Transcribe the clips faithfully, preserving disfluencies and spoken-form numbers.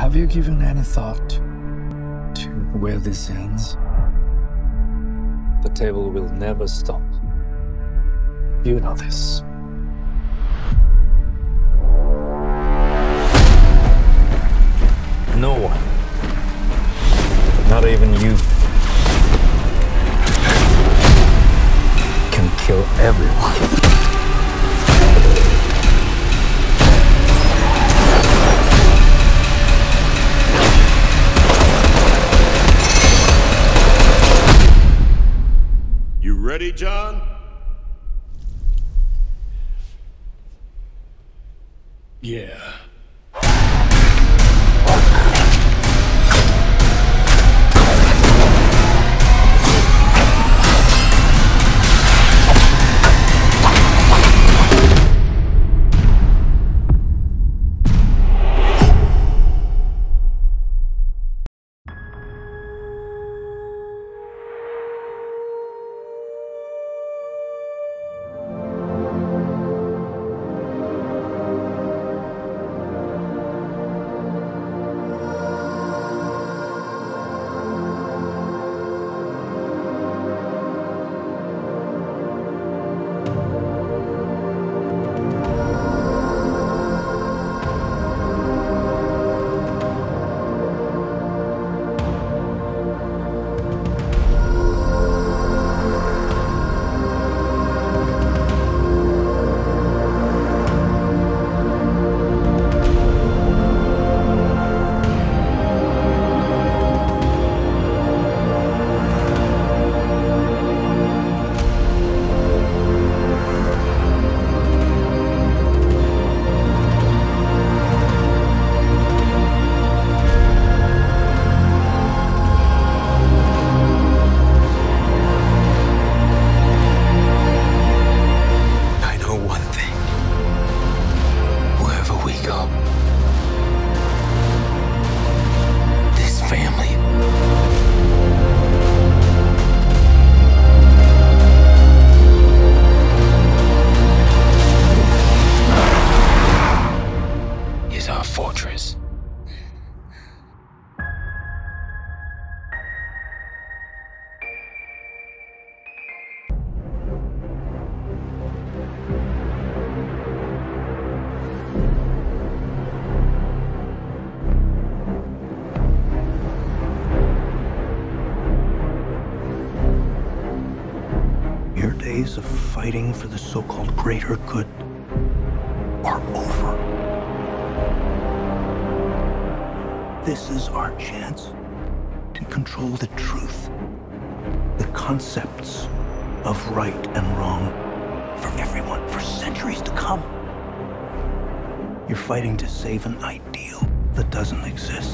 Have you given any thought to where this ends? The table will never stop. You know this. No one, not even you, can kill everyone. You ready, John? Yeah. Fortress. Your days of fighting for the so-called greater good are over. This is our chance to control the truth, the concepts of right and wrong for everyone for centuries to come. You're fighting to save an ideal that doesn't exist.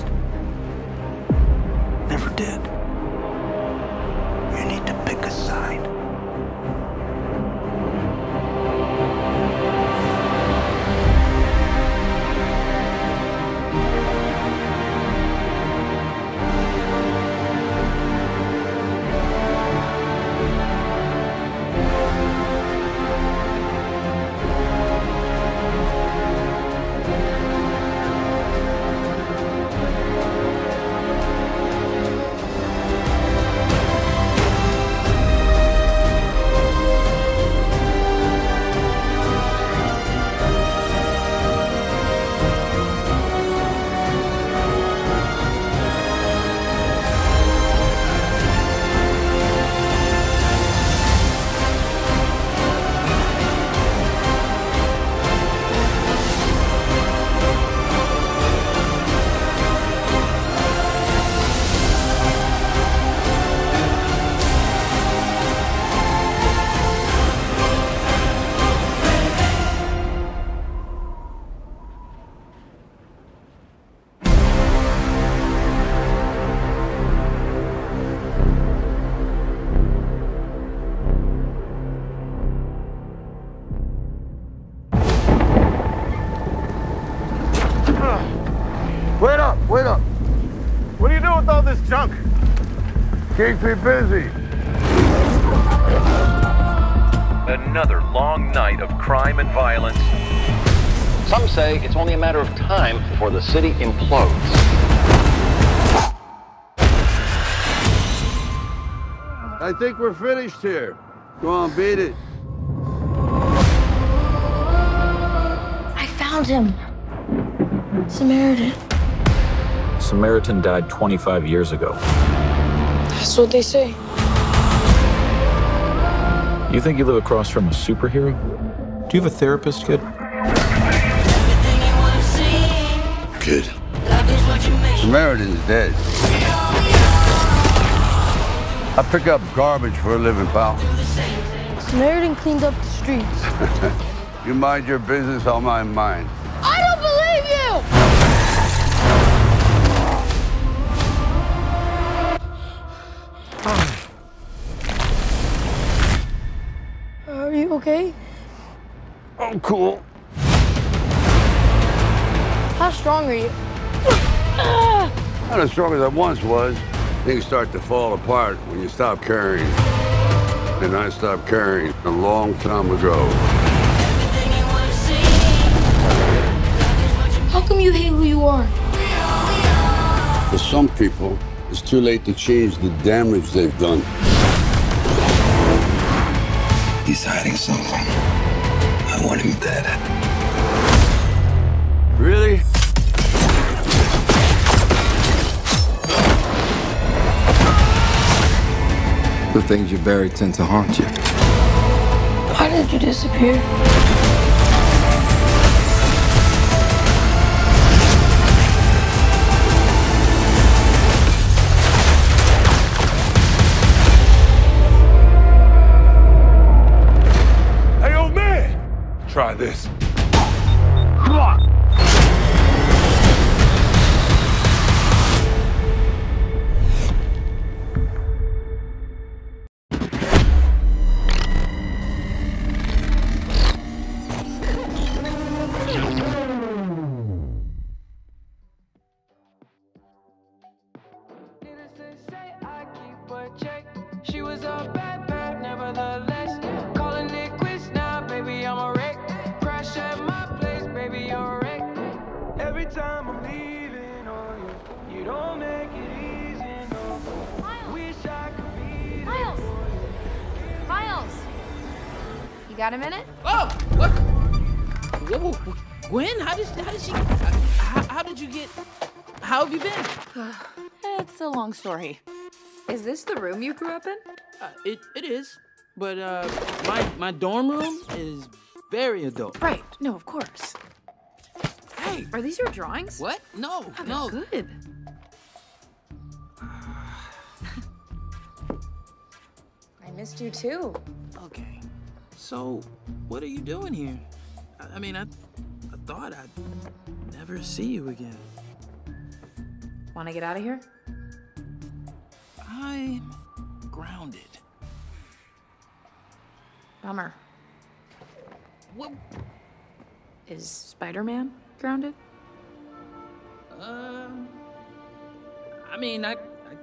Never did. You need to pick a side. Wait up, wait up. What are you doing with all this junk? Keep me busy. Another long night of crime and violence. Some say it's only a matter of time before the city implodes. I think we're finished here. Go on, beat it. I found him. Samaritan. Samaritan died twenty-five years ago. That's what they say. You think you live across from a superhero? Do you have a therapist, kid? Kid. Samaritan's dead. I pick up garbage for a living, pal. Samaritan cleaned up the streets. You mind your business, I'll mind mine. I don't believe you! Are you okay? I'm cool. How strong are you? Not as strong as I once was. Things start to fall apart when you stop caring. And I stopped caring a long time ago. How come you hate who you are? For some people, it's too late to change the damage they've done. He's hiding something. I want him dead. Really? The things you bury tend to haunt you. Why did you disappear? Hey, old man! Try this. She was a bad bad, nevertheless. Calling it quits now, baby, I'm a wreck. Crash at my place, baby, you're a wreck. Every time I'm leaving on you, you don't make it easy, no. Miles. Wish I could be there Miles. for you. Miles. You got a minute? Oh, what? Whoa, whoa, Gwen, how did how did she? How, how did you get? How have you been? It's a long story. Is this the room you grew up in? Uh, it it is, but uh, my my dorm room is very adult. Right. No, of course. Hey, Are these your drawings? what? No, Oh, they're no. good. I missed you too. Okay, so what are you doing here? I, I mean, I I thought I'd never see you again. Want to get out of here? I'm grounded. Bummer. What? Is Spider-Man grounded? Um, I mean, I, I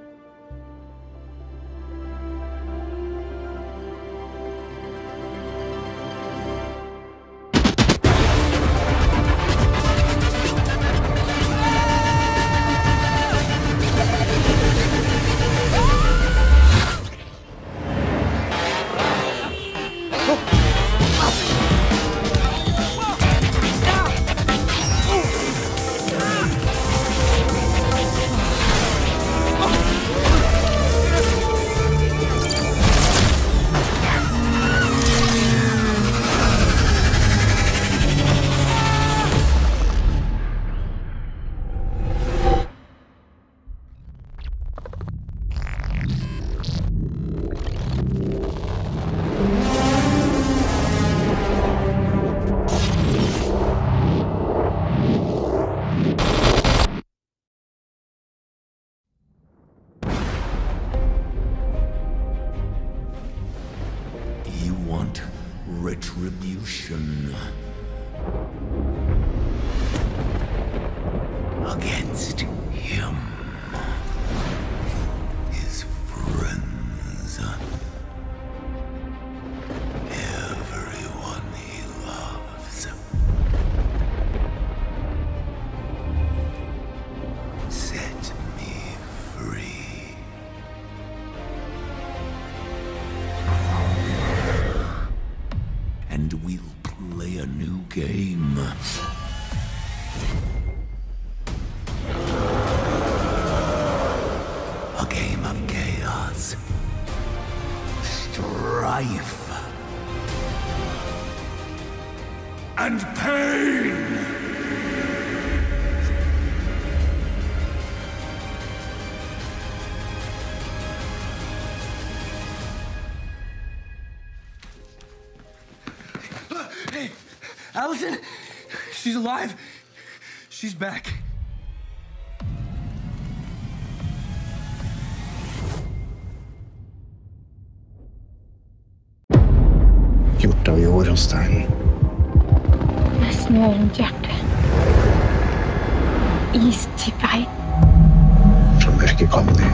You want retribution against him, his friends, everyone he loves. Set me free. A game of chaos, strife, and pain. Hey, Allison, she's alive. She's back. Gjort av jord og stein. Med snø rundt hjertet. Is til bein. Fra mørket kom de.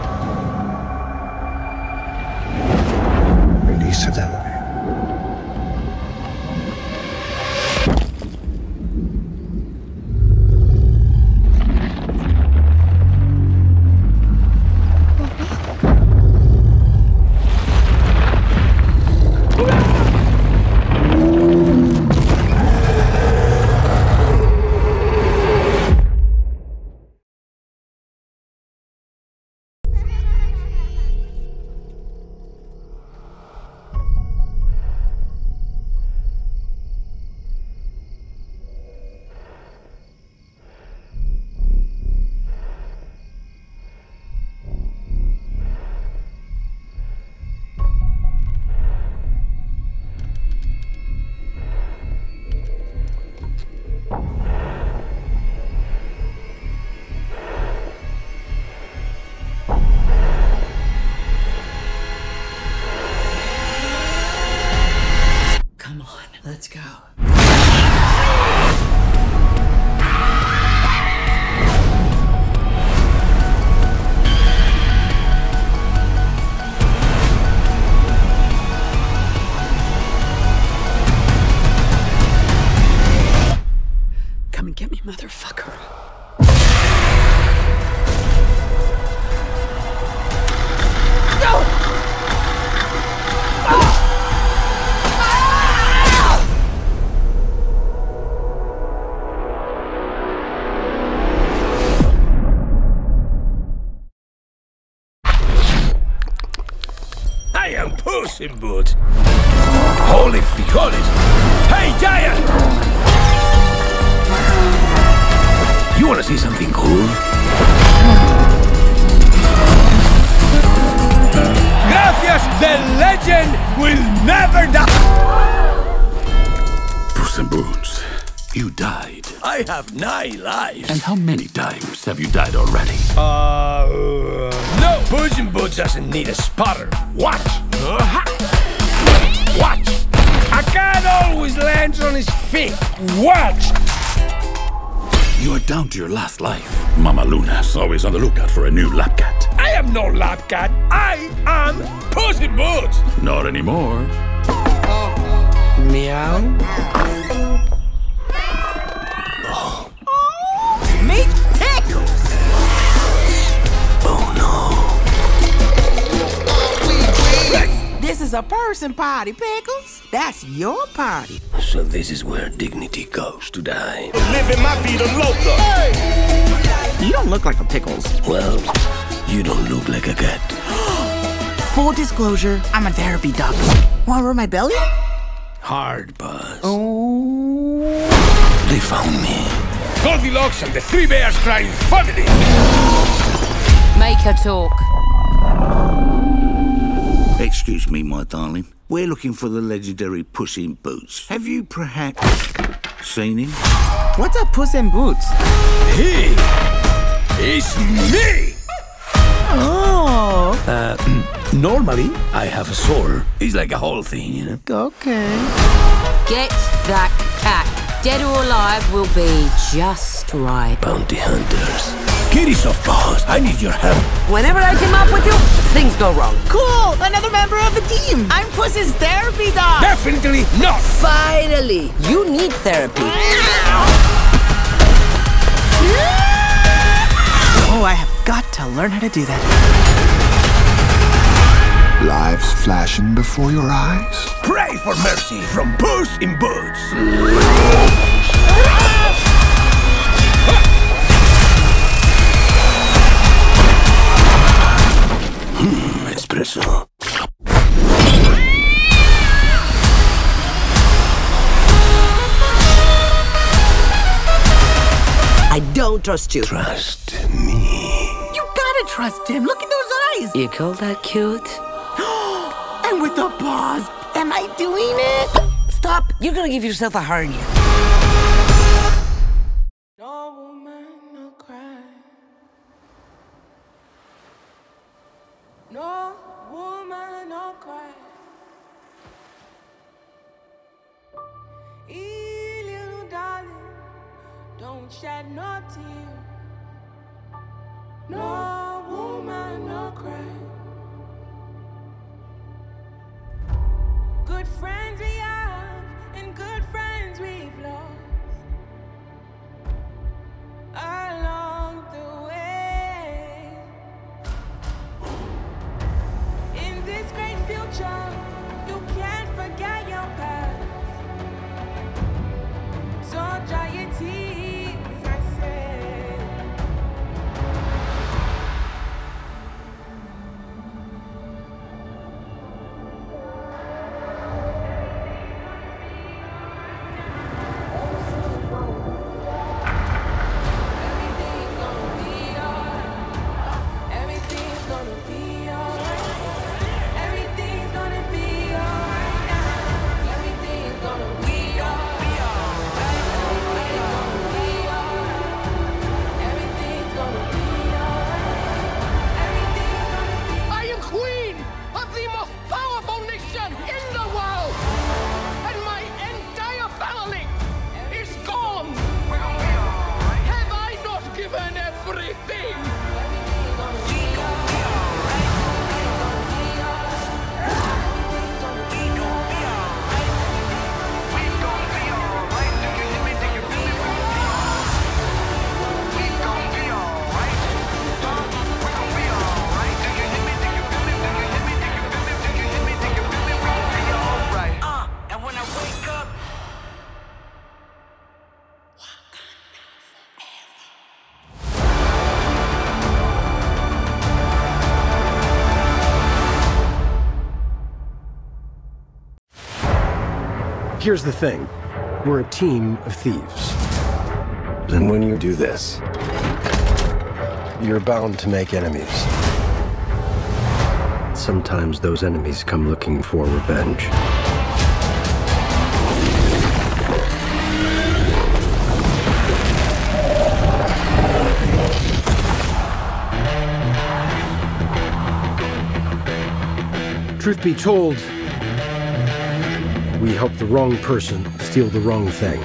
Og lyset den. Let's go. Come and get me, motherfucker. I am Puss in Boots. Holy frijoles. Hey, Giant! You wanna see something cool? Gracias, the legend will never die! Puss in Boots, you died. I have nine lives. And how many times have you died already? Uh, no. Puss in Boots doesn't need a spotter. Watch. Watch. A cat always lands on his feet. Watch. You are down to your last life. Mama Luna's always on the lookout for a new lap cat. I am no lap cat. I am Puss in Boots. Not anymore. Meow. Oh. Meet Pickles! Oh no. This is a person party, Pickles. That's your party. So this is where dignity goes to die. Living my vida loca. You don't look like a Pickles. Well, you don't look like a cat. Full disclosure, I'm a therapy dog. Wanna rub my belly? Hard buzz. Oh. They found me. Goldilocks and the Three Bears Crime Family. Make her talk. Excuse me, my darling. We're looking for the legendary Puss in Boots. Have you perhaps seen him? What's a Puss in Boots? He is me! Oh. Uh, normally, I have a sword. It's like a whole thing, you know? Okay. Get that cat. Dead or alive will be just right. Bounty hunters. Kitty soft paws, I need your help. Whenever I team up with you, things go wrong. Cool! Another member of the team! I'm Puss's therapy dog! Definitely not! Finally! You need therapy. Oh, I have got to learn how to do that. Lives flashing before your eyes? Pray for mercy from Puss in Boots. Hmm, espresso. I don't trust you. Trust me. You gotta trust him. Look at those eyes. You call that cute? And with the paws. Am I doing it? Stop. You're gonna give yourself a hernia. No woman, no cry. No woman, no cry. Ee, little darling, don't shed no tear. No woman, no cry. Good friends we have, and good friends we've lost along the way. In this great future, you can't forget your past. So dry your tears, I say. Here's the thing. We're a team of thieves. And when you do this, you're bound to make enemies. Sometimes those enemies come looking for revenge. Truth be told, we helped the wrong person steal the wrong thing.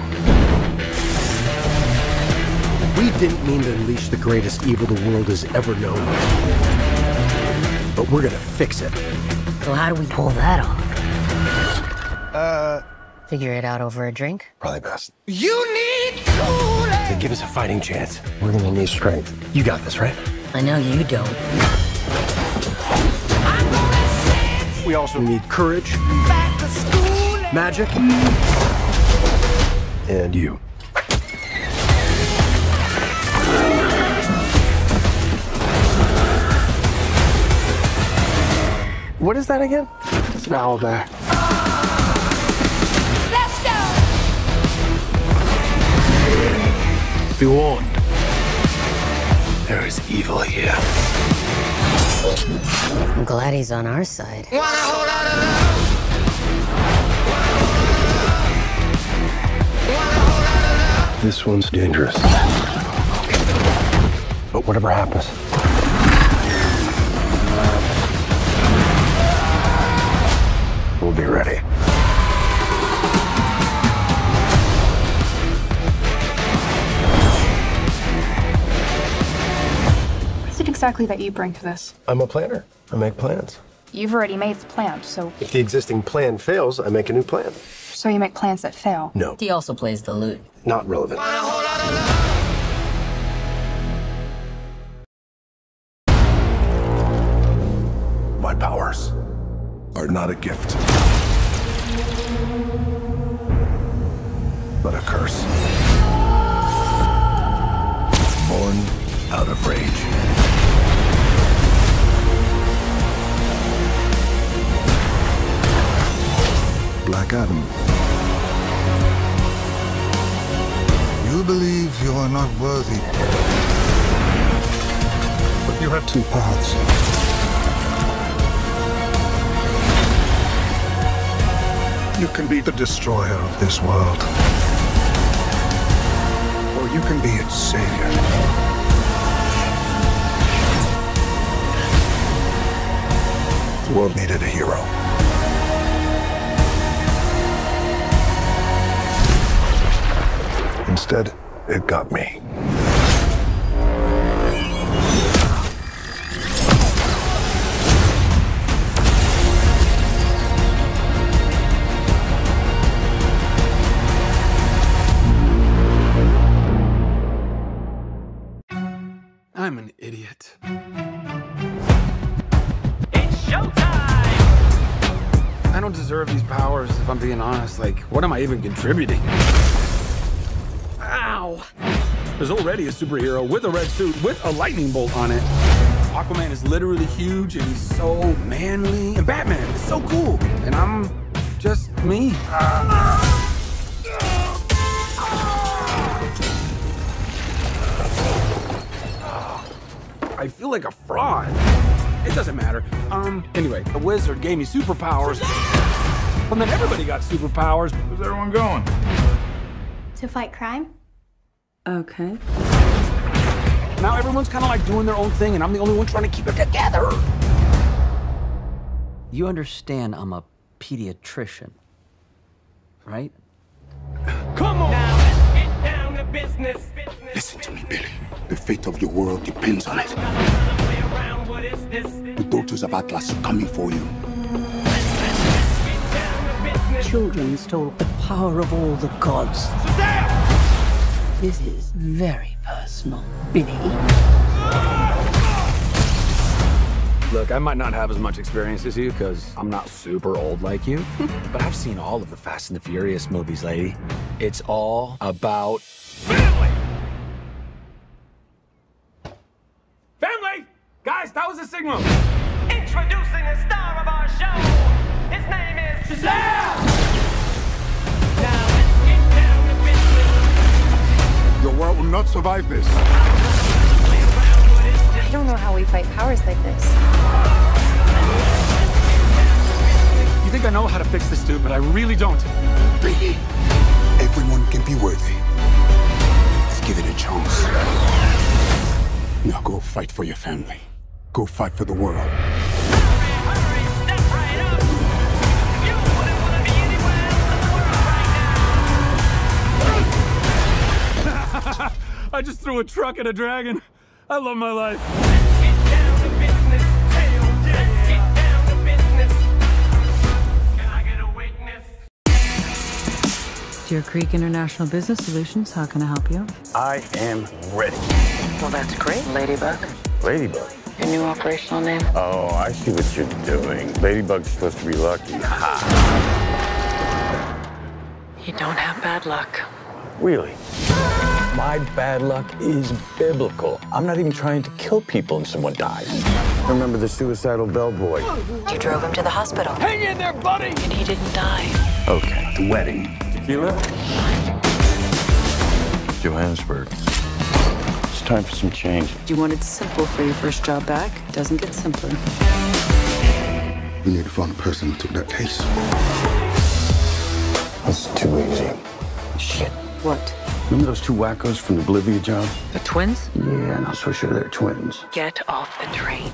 We didn't mean to unleash the greatest evil the world has ever known. But we're gonna fix it. So how do we pull that off? Uh... Figure it out over a drink? Probably best. You need Kool-Aid! To give us a fighting chance, we're gonna need strength. You got this, right? I know you don't. We also need courage, magic, and you. What is that again? It's an owl bear. Let's go! Be warned. There is evil here. I'm glad he's on our side. This one's dangerous. But whatever happens, we'll be ready. What is it exactly that you bring to this? I'm a planner. I make plans. You've already made the plan, so... If the existing plan fails, I make a new plan. So you make plans that fail? No. He also plays the lute. Not relevant. My powers are not a gift, but a curse. Born out of rage. Black Adam. You believe you are not worthy. But you have two paths. You can be the destroyer of this world. Or you can be its savior. The world needed a hero. Instead, it got me. I'm an idiot. It's showtime! I don't deserve these powers, if I'm being honest. Like, what am I even contributing? Ow! There's already a superhero with a red suit with a lightning bolt on it. Aquaman is literally huge and he's so manly. And Batman is so cool. And I'm just me. I feel like a fraud. It doesn't matter. Um, anyway, the wizard gave me superpowers. Well, then everybody got superpowers. Where's everyone going? To fight crime? Okay. Now everyone's kind of like doing their own thing, and I'm the only one trying to keep it together. You understand I'm a pediatrician, right? Come on! Now let's get down to business. Listen to me, Billy. The fate of your world depends on it. The daughters of Atlas are coming for you. Children stole the power of all the gods. This is very personal, Billy. Look, I might not have as much experience as you, because I'm not super old like you. But I've seen all of the Fast and the Furious movies, lady. It's all about family! Family! Guys, that was a signal! Introducing the star of our show! His name is Shazam! Now let's get down to business. Your world will not survive this. I don't know how we fight powers like this. You think I know how to fix this dude, but I really don't. Billy, everyone can be worthy. Let's give it a chance. Now go fight for your family. Go fight for the world. I just threw a truck at a dragon. I love my life. Deer Creek International Business Solutions, how can I help you? I am ready. Well, that's great, Ladybug. Ladybug. Your new operational name? Oh, I see what you're doing. Ladybug's supposed to be lucky. Ha! You don't have bad luck. Really? My bad luck is biblical. I'm not even trying to kill people and someone dies. Remember the suicidal bellboy? You drove him to the hospital. Hang in there, buddy! And he didn't die. Okay, the wedding. Tequila? Johannesburg. It's time for some change. You wanted simple for your first job back. Doesn't get simpler. We need to find the person who took that case. That's too easy. Shit. What? Remember those two wackos from the Bolivia job? The twins? Yeah, not so sure they're twins. Get off the train.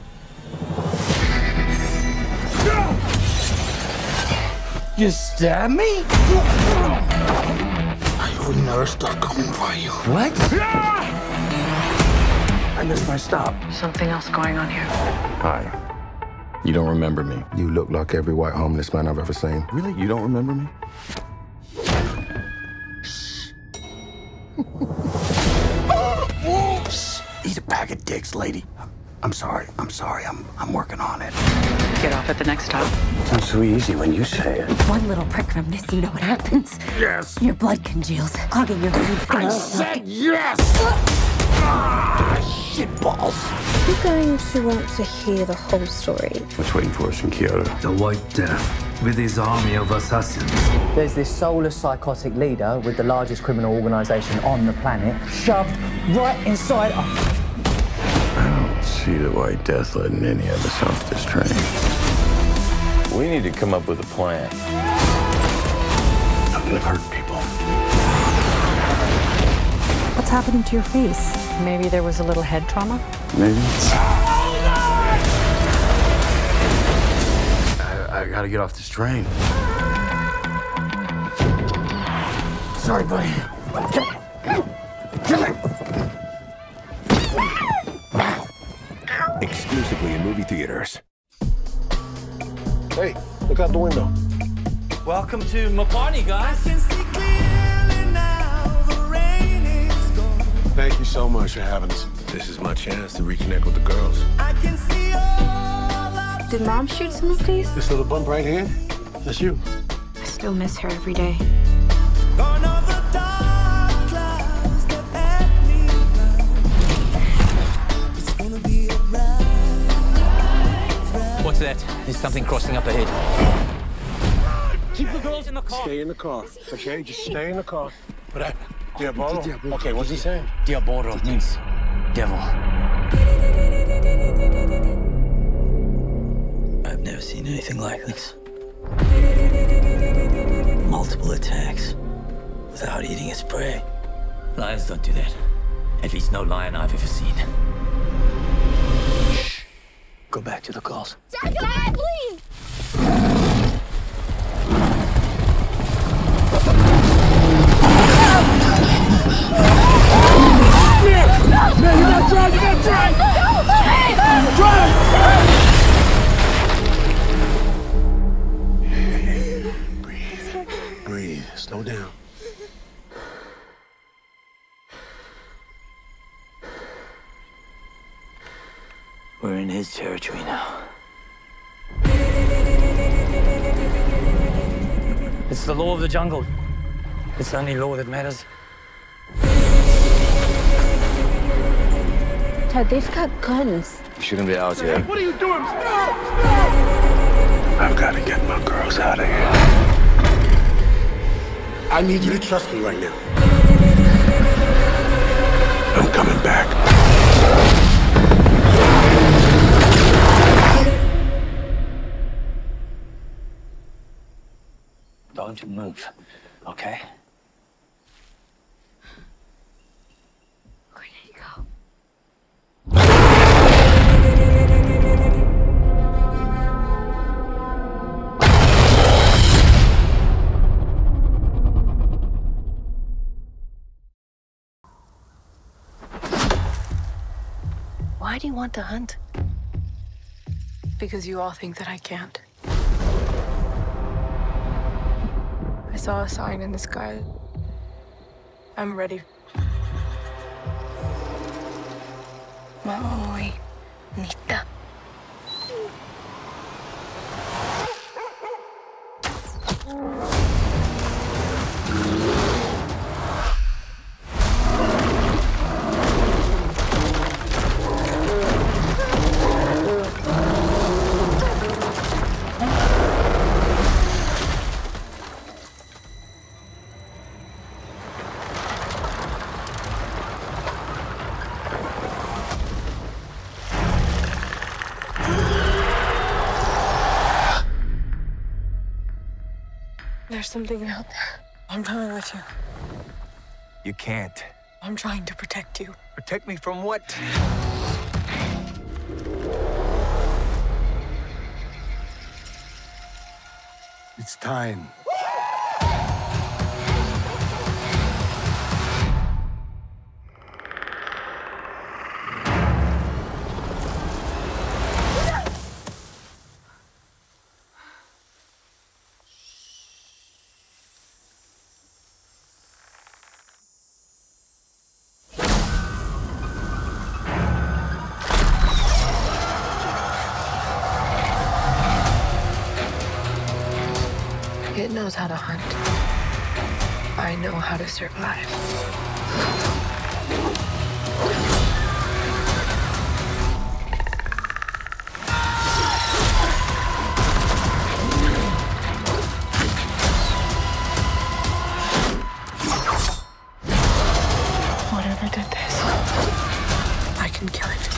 You stab me? I will never stop coming for you. What? I missed my stop. Something else going on here. Hi. You don't remember me? You look like every white homeless man I've ever seen. Really? You don't remember me? Eat a bag of dicks, lady. I'm sorry. I'm sorry. I'm I'm working on it. Get off at the next stop. Sounds so easy when you say it. One little prick from this, you know what happens? Yes. Your blood congeals, clogging your veins. I said yes! Ah, shit balls. You're going to want to hear the whole story. What's waiting for us in Kyoto? The White Death, with his army of assassins. There's this soulless psychotic leader with the largest criminal organization on the planet shoved right inside us. I don't see the White Death letting any of us off this train. We need to come up with a plan. I'm gonna hurt people. What's happening to your face? Maybe there was a little head trauma? Maybe. I, I gotta get off this train. Sorry, buddy. Exclusively in movie theaters. Hey, look out the window. Welcome to my party, guys. Thank you so much for having us. This is my chance to reconnect with the girls. Did Mom shoot some of these? This little bump right here, that's you. I still miss her every day. What's that? There's something crossing up ahead. Keep the girls in the car. Stay in the car, okay? Just stay in the car. What happened? Diabolo? Okay, what's he saying? Diabolo means devil. I've never seen anything like this. Multiple attacks without eating its prey. Lions don't do that. At least no lion I've ever seen. Shh. Go back to the calls. Dad, Dad, please! Man, you gotta drive, you gotta drive! Drive! Breathe. Breathe. Slow down. We're in his territory now. It's the law of the jungle. It's the only law that matters. Dad, they've got guns. We shouldn't be out here. What are you doing? Stop! I've got to get my girls out of here. I need you to trust me right now. I'm coming back. Don't move, okay? Where did he go? Why do you want to hunt? Because you all think that I can't. I saw a sign in the sky. I'm ready. Muy bonita. There's something out there. I'm coming with you. You can't. I'm trying to protect you. Protect me from what? It's time. knows how to hunt. I know how to survive. Whatever did this, I can kill it.